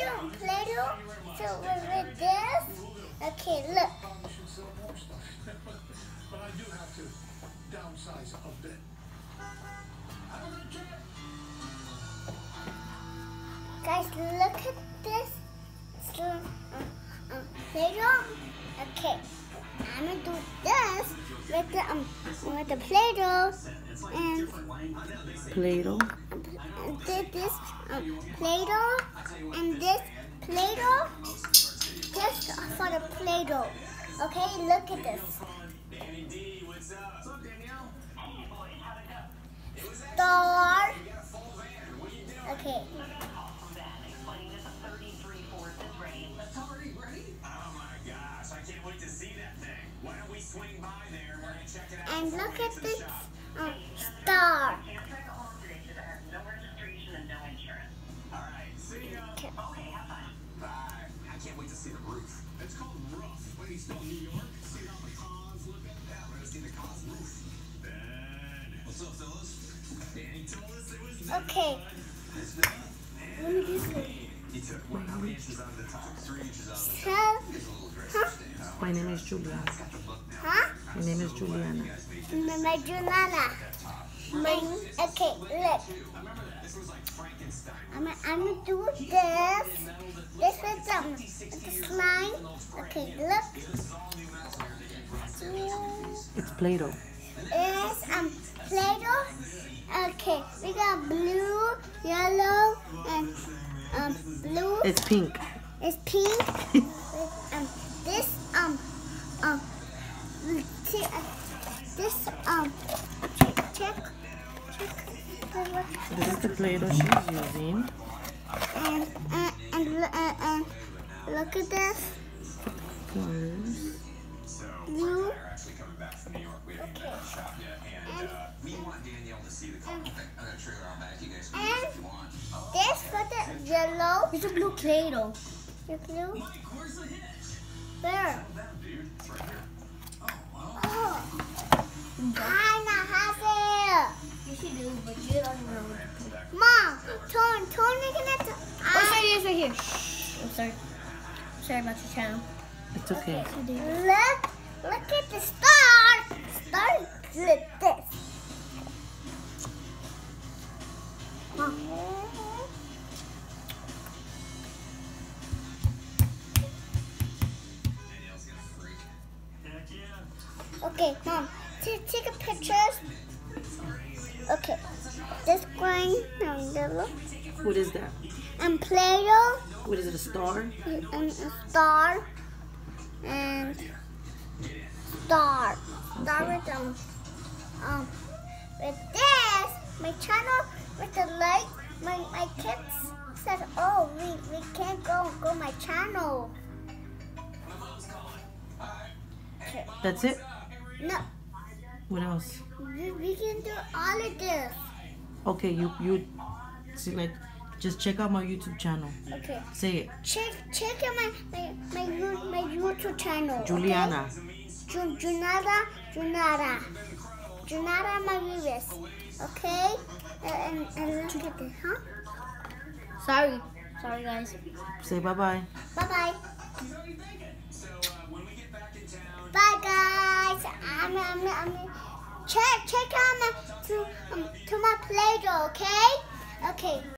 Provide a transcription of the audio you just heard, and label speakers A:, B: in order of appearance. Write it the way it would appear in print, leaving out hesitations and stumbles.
A: Play-Doh. So with this, okay, look.
B: But I do have to downsize a bit.
A: Guys, look at this. So, Play-Doh. Okay, I'm gonna do this with the Play-Doh and
C: Play-Doh.
A: This Play-Doh and this Play-Doh. Just for the Play-Doh. Okay, look at this. Star. Okay. And look at this star. Okay.
B: I can't wait to see the roof. It's called roof. When he's from New York, see how the cons look at that. We're gonna see the cons roof. What's up, fellas? Danny told us it was
A: Okay. Let me do this.
B: He took how many inches out of the top? 3 inches out of the
A: Huh?
C: My name is Juliana.
A: Huh?
C: My name is Juliana.
A: My Guiliana. Okay, look. I'm gonna do this. This is the slime. Okay, look.
C: It's Play-Doh.
A: It's Play-Doh. Okay, we got blue, yellow, and blue.
C: It's pink.
A: It's pink. This check.
C: This is the Play-Doh she's using.
A: And look at this.
C: Colors.
A: Blue. And this for the yellow.
D: It's a blue Play-Doh.
A: The blue. There. Oh. I have it.
D: Yes, you do, but you don't know.
A: Mom, Tony gonna.
D: Oh, sorry, yes, right here. Shh. I'm sorry. Sorry about your channel.
C: It's okay.
A: Look at the star. Star like this. Okay, Mom, take a picture. Okay, this green and yellow.
C: What is that?
A: And Play-Doh.
C: What is it, a star?
A: And a star. And star. Star with with this, my channel with the light, my kids said, oh, we can't go my channel. Okay.
C: That's it?
A: No,
C: What else?
A: we can do all of this.
C: Okay, you see, like, just check out my YouTube channel.
A: Okay.
C: Say it.
A: Check out my YouTube channel.
C: Juliana.
A: Okay? Junada my viewers. Okay? And look at this, huh?
D: Sorry, guys.
C: Say bye-bye.
A: Bye-bye. Bye, guys. Check out to my Play-Doh, okay? Okay.